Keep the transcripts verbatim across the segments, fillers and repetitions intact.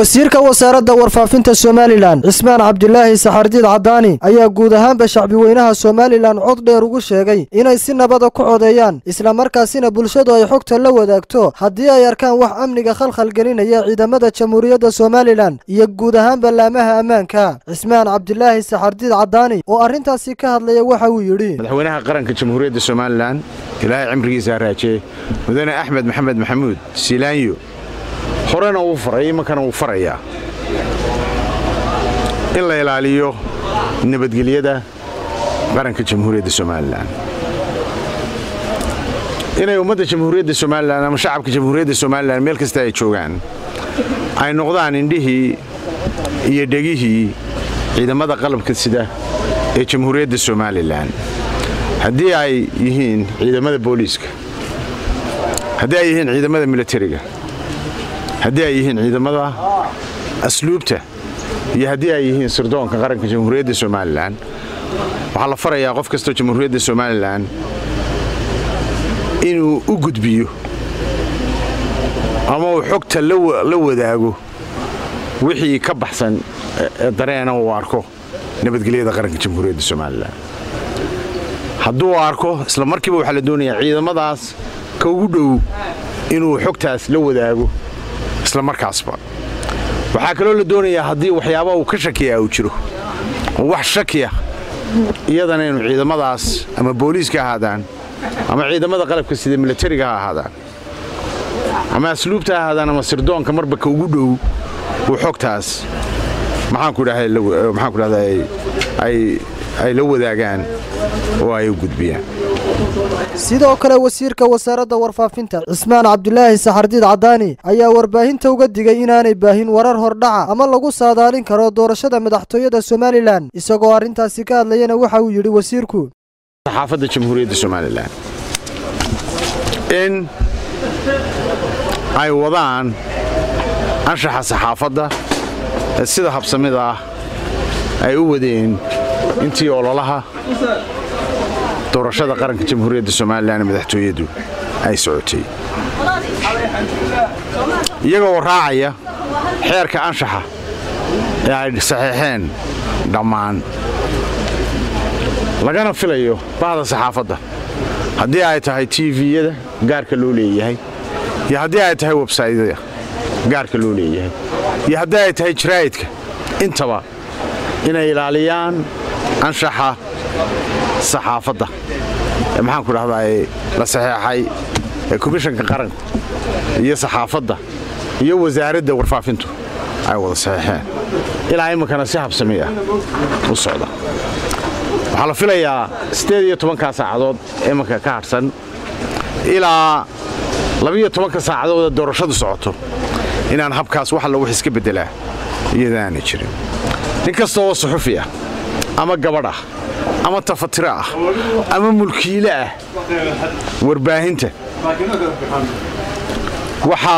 wasiirka wasaaradda warfaafinta Somaliland Cismaan Cabdilaahi Saxardiid Cadaani ayaa guud ahaanba shacbi weynaha Somaliland cod dheer ugu sheegay inay si nabad ah ku codeeyaan isla markaasina bulshadu ay xogta la wadaagto haddii ay arkaan wax amniga khalkhal gelinaya ciidamada Jamhuuriyadda Somaliland iyo guud ahaanba laamaha ammaanka. Cismaan Cabdilaahi Saxardiid Cadaani oo arrintaasi ka hadlaya waxa uu yiri madaxweynaha qaranka Jamhuuriyadda Somaliland ilaahay cimrigiisa raaje mudane Axmed Maxamed Maxamuud Silaanyo horena uu faray makana uu faraya in la ilaaliyo nabadgelyada qaranka Jamhuuriyadda Somaliland inay ummadda Jamhuuriyadda Somaliland ama shacabka Jamhuuriyadda Somaliland meel kasta ay joogaan ay noqdaan indhihii iyo dhagihii ciidamada qalabka sida ee Jamhuuriyadda Somaliland haddii ay yihiin ciidamada booliiska haddii ay yihiin ciidamada militariga haddii ay yihiin ciidamada asluubta iyo haddii ay yihiin sirdoonka qaranka Jamhuuriyadda Somaliland waxa la farayaa qof kasta Jamhuuriyadda Somaliland inuu u gudbiyo ama uu xogta la wadaago wixii ka baxsan dareena uu arko nabadgelyada qaranka Jamhuuriyadda Somaliland hadduu arko isla markiiba waxa la doonayaa ciidamadaas ka ugu dhow inuu xogtaas la wadaago isla markaasba waxa kale oo la doonayaa haddii waxyaabo uu ka shakiyaa uu jiro wax shakiya iyadana inuu ciidamadaas ama booliiska ahaadaan ama ciidamada qalabka sida militariga ahaadaan ama asluubta ahaadaan ama sirdoonka marba ka ugu dhow uu xogtaas maxaan ku dhahay maxaan ku dhahay ay ay la wadaagaan oo ay u gudbiyaan sidoo kale wasiirka wasaaradda warfaafinta Cismaan Cabdilaahi Saxardiid Cadaani ayaa warbaahinta uga digay inaanay baahin warar hordhaca ama lagu saadaalin karo doorashada madaxtooyada Somaliland isagoo arrintaasi ka hadlayna waxa uu yiri wasiirku saxaafadda Jamhuuriyadda Somaliland in ay wadaan anshaxa saxaafadda sida habsamida ah ay u wadeen intii ololaha doorashada qaranka Jamhuuriyadda Somaliland madaxtooyadu ay socotay iyagoo raacaya xeerka anshaxa ee ay saxeexeen dhammaan lagana filayo baahda saxaafadda haddii ay tahay T V-yada gaarka loo leeyahay iyo haddii ay tahay website-yada gaarka loo leeyahay iyo haddii ay tahay jaraa'idka intaba inay ilaaliyaan anshaxa saxaafadda maxaan ku dhahdaa la saxeexay komishanka qaranka iyo saxaafadda iyo wasaaradda warfaafintu ay wada saxeexeen ilaa imikana si habsami ah u socda waxa la filayaa sideed iyo toban saacadood imika ka harsan ilaa laba iyo toban saacadood doorashadu socoto inaan habkaas wax la wax iska bedelaa iyadana jirin nin kasta oo suxufi ah ama gabadh ah ama tafatira ah ama mulkiile ah warbaahinta waxa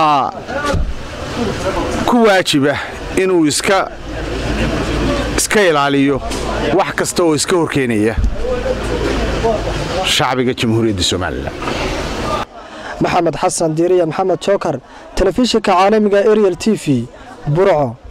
ku waajiba inuu iska iska ilaaliyo wax kasta oo iska horkeenaya shacbiga Jamhuuriyadda Somaliland Maxamed Xasan Diiriye Maxamed Joker telefishinka caalamiga Ariel T V Burco.